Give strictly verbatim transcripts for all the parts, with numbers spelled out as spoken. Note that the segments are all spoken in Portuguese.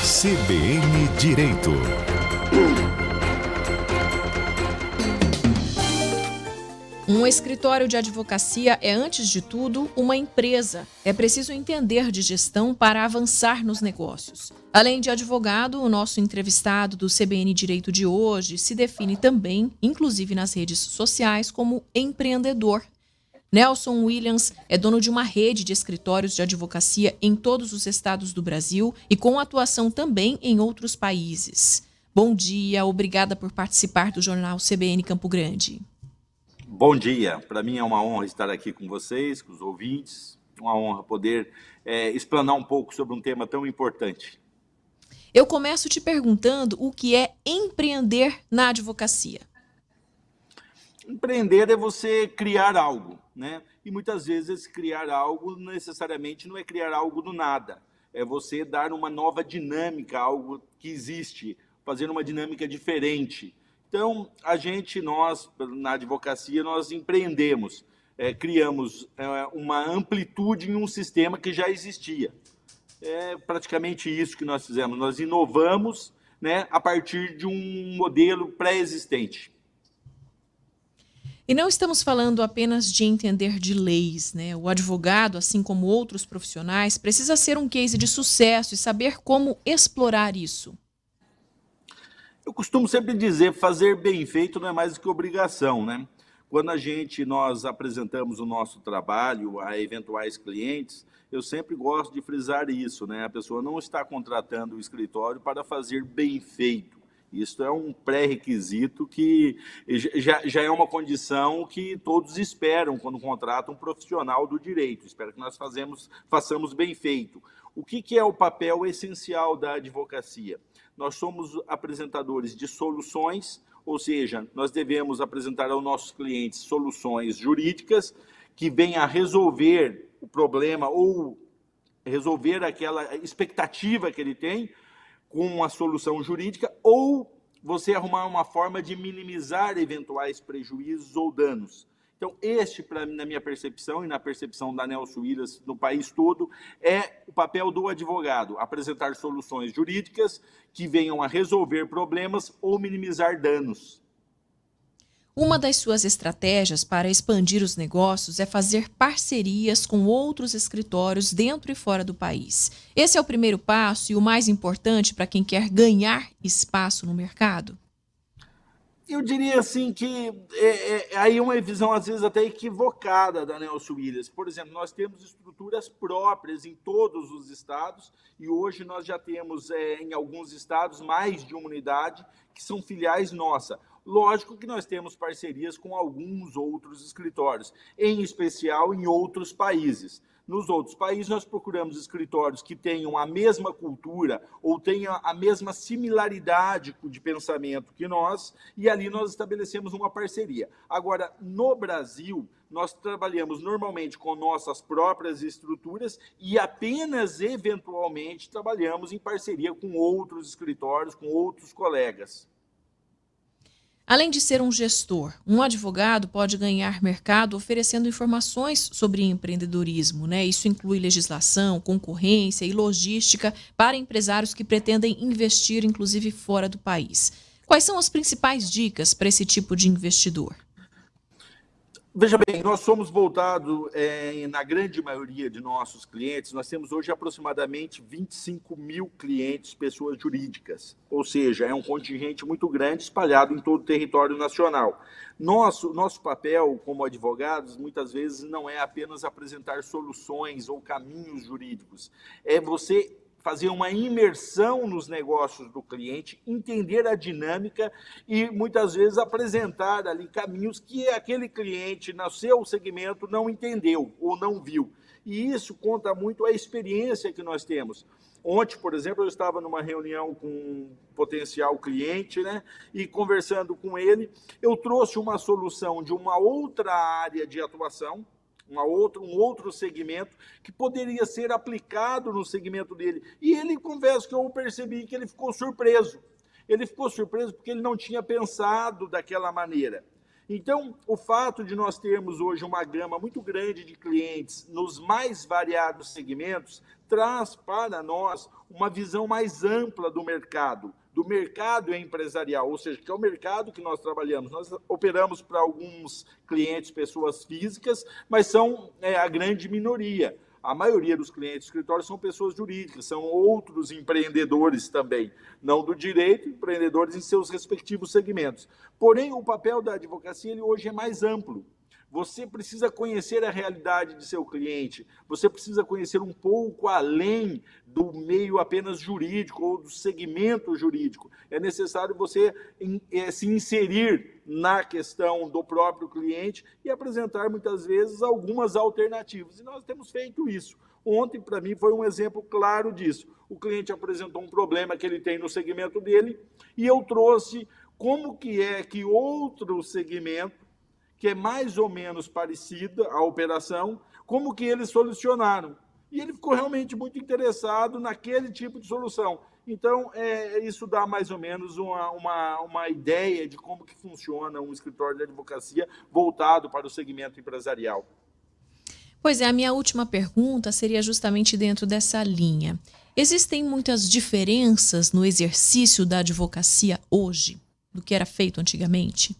C B N Direito. Um escritório de advocacia é, antes de tudo, uma empresa. É preciso entender de gestão para avançar nos negócios. Além de advogado, o nosso entrevistado do C B N Direito de hoje se define também, inclusive nas redes sociais, como empreendedor. Nelson Williams é dono de uma rede de escritórios de advocacia em todos os estados do Brasil e com atuação também em outros países. Bom dia, obrigada por participar do jornal C B N Campo Grande. Bom dia, para mim é uma honra estar aqui com vocês, com os ouvintes, uma honra poder é, explanar um pouco sobre um tema tão importante. Eu começo te perguntando o que é empreender na advocacia. Empreender é você criar algo, né? E muitas vezes criar algo necessariamente não é criar algo do nada, é você dar uma nova dinâmica a algo que existe, fazer uma dinâmica diferente. Então, a gente, nós, na advocacia, nós empreendemos, é, criamos é, uma amplitude em um sistema que já existia. É praticamente isso que nós fizemos, nós inovamos, né, a partir de um modelo pré-existente. E não estamos falando apenas de entender de leis, né? O advogado, assim como outros profissionais, precisa ser um case de sucesso e saber como explorar isso. Eu costumo sempre dizer, fazer bem feito não é mais do que obrigação, né? Quando a gente, nós apresentamos o nosso trabalho a eventuais clientes, eu sempre gosto de frisar isso, né? A pessoa não está contratando o escritório para fazer bem feito. Isso é um pré-requisito que já, já é uma condição que todos esperam quando contratam um profissional do direito. Espero que nós fazemos, façamos bem feito. O que, que é o papel essencial da advocacia? Nós somos apresentadores de soluções, ou seja, nós devemos apresentar aos nossos clientes soluções jurídicas que venham a resolver o problema ou resolver aquela expectativa que ele tem com uma solução jurídica, ou você arrumar uma forma de minimizar eventuais prejuízos ou danos. Então, este, pra, na minha percepção e na percepção da Nelson Williams no país todo, é o papel do advogado, apresentar soluções jurídicas que venham a resolver problemas ou minimizar danos. Uma das suas estratégias para expandir os negócios é fazer parcerias com outros escritórios dentro e fora do país. Esse é o primeiro passo e o mais importante para quem quer ganhar espaço no mercado? Eu diria assim que é, é, aí é uma visão, às vezes, até equivocada da Nelson Williams. Por exemplo, nós temos estruturas próprias em todos os estados e hoje nós já temos, é, em alguns estados, mais de uma unidade que são filiais nossas. Lógico que nós temos parcerias com alguns outros escritórios, em especial em outros países. Nos outros países, nós procuramos escritórios que tenham a mesma cultura ou tenham a mesma similaridade de pensamento que nós, e ali nós estabelecemos uma parceria. Agora, no Brasil, nós trabalhamos normalmente com nossas próprias estruturas e apenas, eventualmente, trabalhamos em parceria com outros escritórios, com outros colegas. Além de ser um gestor, um advogado pode ganhar mercado oferecendo informações sobre empreendedorismo, né? Isso inclui legislação, concorrência e logística para empresários que pretendem investir, inclusive fora do país. Quais são as principais dicas para esse tipo de investidor? Veja bem, nós somos voltados, é, na grande maioria de nossos clientes, nós temos hoje aproximadamente vinte e cinco mil clientes, pessoas jurídicas, ou seja, é um contingente muito grande espalhado em todo o território nacional. Nosso, nosso papel como advogados, muitas vezes, não é apenas apresentar soluções ou caminhos jurídicos, é você fazer uma imersão nos negócios do cliente, entender a dinâmica e, muitas vezes, apresentar ali caminhos que aquele cliente, no seu segmento, não entendeu ou não viu. E isso conta muito a experiência que nós temos. Ontem, por exemplo, eu estava numa reunião com um potencial cliente, né, e conversando com ele, eu trouxe uma solução de uma outra área de atuação, Uma outra, um outro segmento que poderia ser aplicado no segmento dele. E ele, confesso que eu percebi que ele ficou surpreso. Ele ficou surpreso porque ele não tinha pensado daquela maneira. Então, o fato de nós termos hoje uma gama muito grande de clientes nos mais variados segmentos traz para nós uma visão mais ampla do mercado, do mercado empresarial, ou seja, que é o mercado que nós trabalhamos. Nós operamos para alguns clientes, pessoas físicas, mas são é, a grande minoria. A maioria dos clientes do escritório são pessoas jurídicas, são outros empreendedores também, não do direito, empreendedores em seus respectivos segmentos. Porém, o papel da advocacia ele hoje é mais amplo. Você precisa conhecer a realidade de seu cliente, você precisa conhecer um pouco além do meio apenas jurídico ou do segmento jurídico. É necessário você se inserir na questão do próprio cliente e apresentar muitas vezes algumas alternativas. E nós temos feito isso. Ontem, para mim, foi um exemplo claro disso. O cliente apresentou um problema que ele tem no segmento dele e eu trouxe como que é que outro segmento que é mais ou menos parecida a operação, como que eles solucionaram. E ele ficou realmente muito interessado naquele tipo de solução. Então, é, isso dá mais ou menos uma, uma, uma ideia de como que funciona um escritório de advocacia voltado para o segmento empresarial. Pois é, a minha última pergunta seria justamente dentro dessa linha. Existem muitas diferenças no exercício da advocacia hoje do que era feito antigamente?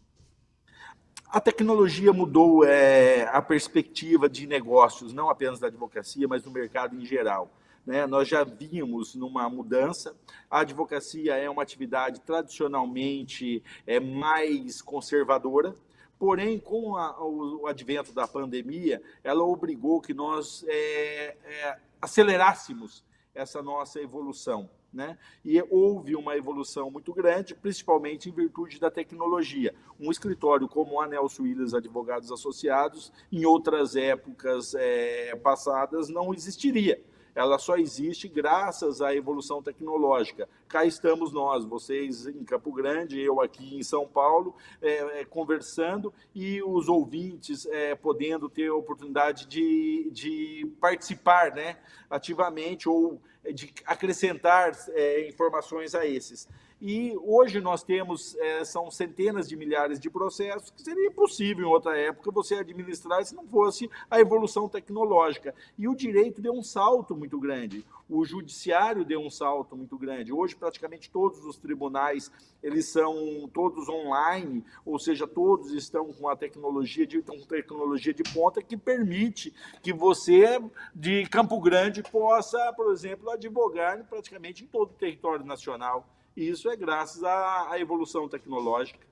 A tecnologia mudou é, a perspectiva de negócios, não apenas da advocacia, mas do mercado em geral. Né? Nós já vimos numa mudança. A advocacia é uma atividade tradicionalmente é, mais conservadora, porém, com a, o, o advento da pandemia, ela obrigou que nós é, é, acelerássemos essa nossa evolução. Né? E houve uma evolução muito grande, principalmente em virtude da tecnologia. Um escritório como a Nelson Williams Advogados Associados, em outras épocas é, passadas, não existiria. Ela só existe graças à evolução tecnológica. Cá estamos nós, vocês em Campo Grande, eu aqui em São Paulo, é, é, conversando e os ouvintes é, podendo ter a oportunidade de, de participar, né, ativamente ou de acrescentar é, informações a esses. E hoje nós temos, é, são centenas de milhares de processos que seria impossível em outra época você administrar se não fosse a evolução tecnológica. E o direito deu um salto muito grande, o judiciário deu um salto muito grande. Hoje praticamente todos os tribunais, eles são todos online, ou seja, todos estão com a tecnologia de, com tecnologia de ponta que permite que você de Campo Grande possa, por exemplo, advogar praticamente em todo o território nacional. E isso é graças à, à evolução tecnológica.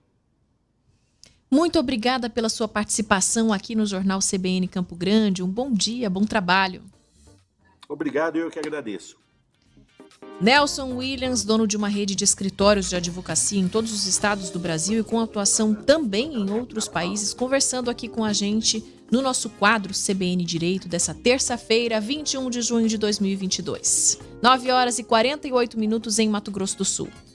Muito obrigada pela sua participação aqui no Jornal C B N Campo Grande. Um bom dia, bom trabalho. Obrigado, eu que agradeço. Nelson Williams, dono de uma rede de escritórios de advocacia em todos os estados do Brasil e com atuação também em outros países, conversando aqui com a gente no nosso quadro C B N Direito dessa terça-feira, vinte e um de junho de dois mil e vinte e dois. nove horas e quarenta e oito minutos em Mato Grosso do Sul.